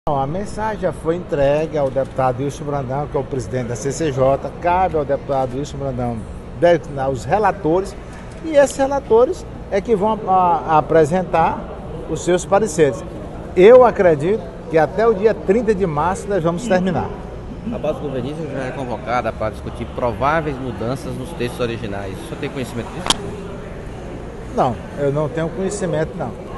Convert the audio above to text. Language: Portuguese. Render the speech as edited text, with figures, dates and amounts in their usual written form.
Não, a mensagem já foi entregue ao deputado Wilson Brandão, que é o presidente da CCJ. Cabe ao deputado Wilson Brandão designar os relatores, e esses relatores é que vão apresentar os seus pareceres. Eu acredito que até o dia 30 de março nós vamos terminar. A base governista já é convocada para discutir prováveis mudanças nos textos originais. O senhor tem conhecimento disso? Não, eu não tenho conhecimento, não.